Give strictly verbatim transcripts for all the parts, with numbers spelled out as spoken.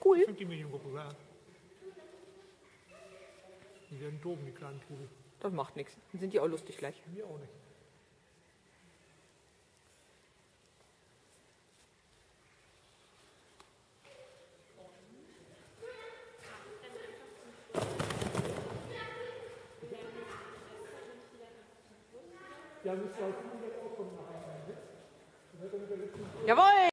cool. fünfzig Millionen Gruppe, ja. Die werden toben, die kleinen Trudel. Das macht nichts. Dann sind die auch lustig gleich. Mir auch nicht. Ja, müsst ihr auch kommen nachher. Jawohl!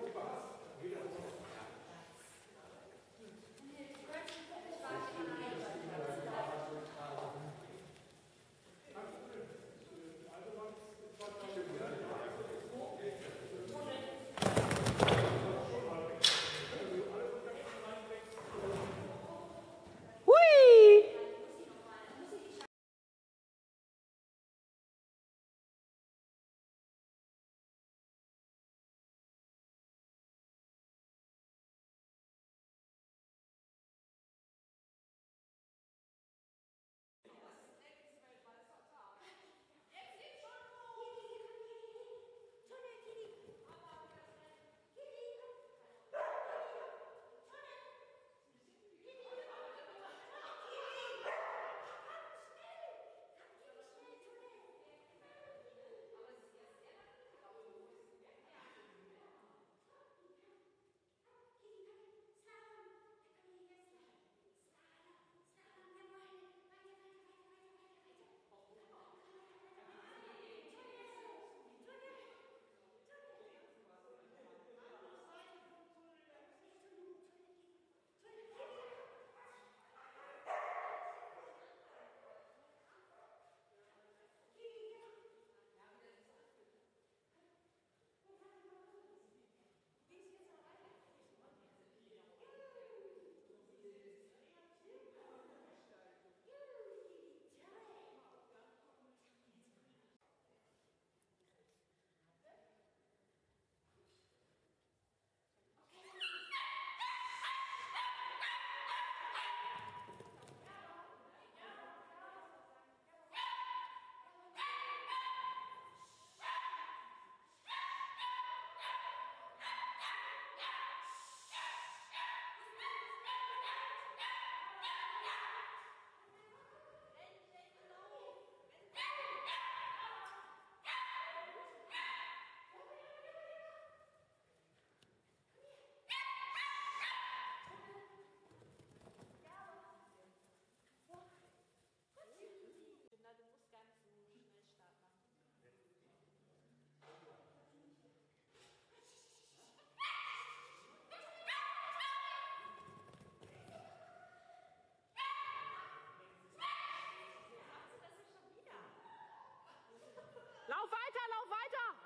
Lauf weiter, lauf weiter!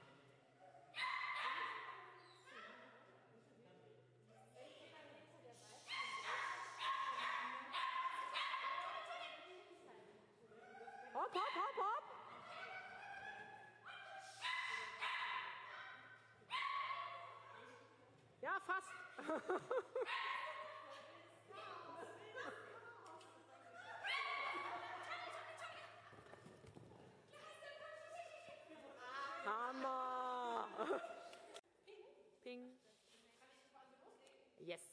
Hopp, hopp, hopp, hopp! Ja, fast. Hammer! Ping. Yes.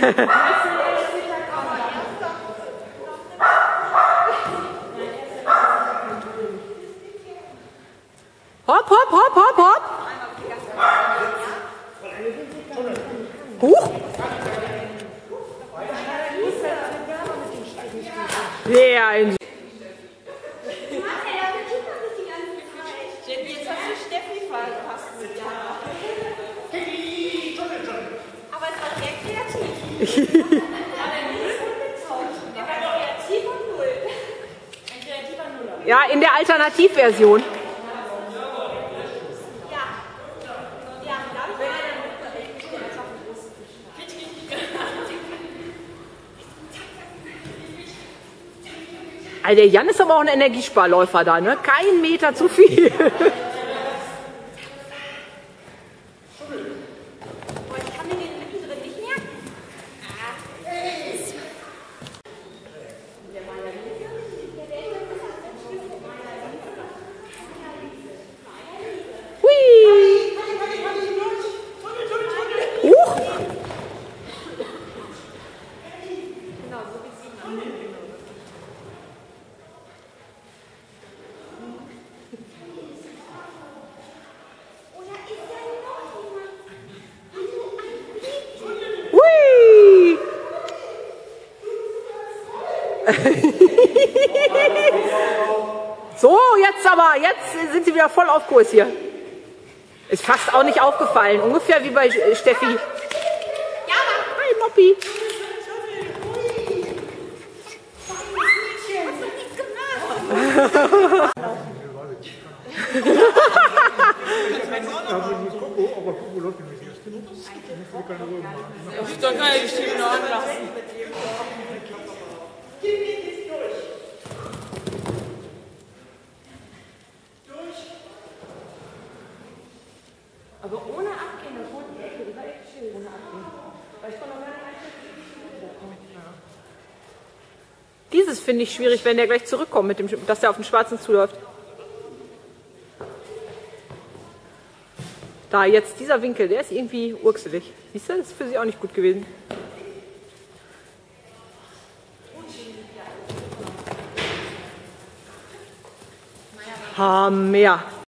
Hopp, hopp, hopp, hopp, hopp. Huch. Sehr ein. Jetzt hast du Steffi verpasst mit ja. Aber es war sehr kreativ. Der war kreativ und null. Ein kreativer Nuller. Ja, in der Alternativversion. Also der Jan ist aber auch ein Energiesparläufer da, ne? Kein Meter zu viel. So, jetzt aber, jetzt sind sie wieder voll auf Kurs hier. Ist fast auch nicht aufgefallen, ungefähr wie bei Steffi. Ja, hi Moppi. Aber Coco läuft nicht erst. Das ist doch keine Geschichte anlassen. aber ohne Abgehen, das war die Ecke, die war echt schön, ohne Abgehen. Weil ich konnte noch gar nicht Dieses finde ich schwierig, wenn der gleich zurückkommt, mit dem, dass der auf den Schwarzen zuläuft. Da jetzt dieser Winkel, der ist irgendwie urkselig. Siehst du, das ist für sie auch nicht gut gewesen. Hammer.